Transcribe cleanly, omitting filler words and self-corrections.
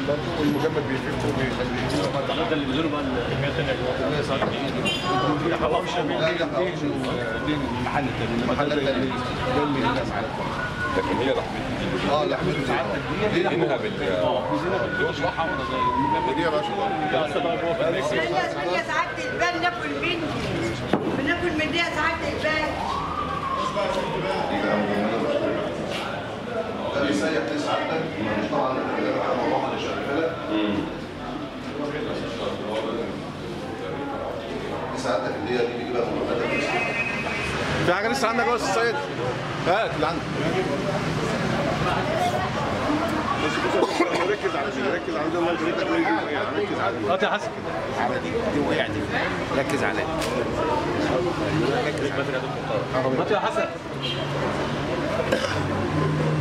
برضه والمجمد بيفك وبيخليه ده اللي بينزلوا بقى الحاجات الثانيه صار في حواوشي دين المحل الثاني المحل الثاني ده اللي هنا معاك. لكن هي لحمتها لحمته ساعتك دي هنا بالجوش حمرا زي المجمد دي يا باشا هي ساعات البان ناكل مني بناكل منها ساعات البان. ده بيسيح دي ساعتك مش طبعا الموضوع اللي شغاله دي ساعتك اللي هي دي بيجيبها من في حاجه لسه عندك يا استاذ سيد؟ هات اللي عندك. ركز على دي ركز على دي الله يبارك لك ركز على دي. هات يا حسن على دي وقعت ركز عليها. هات يا حسن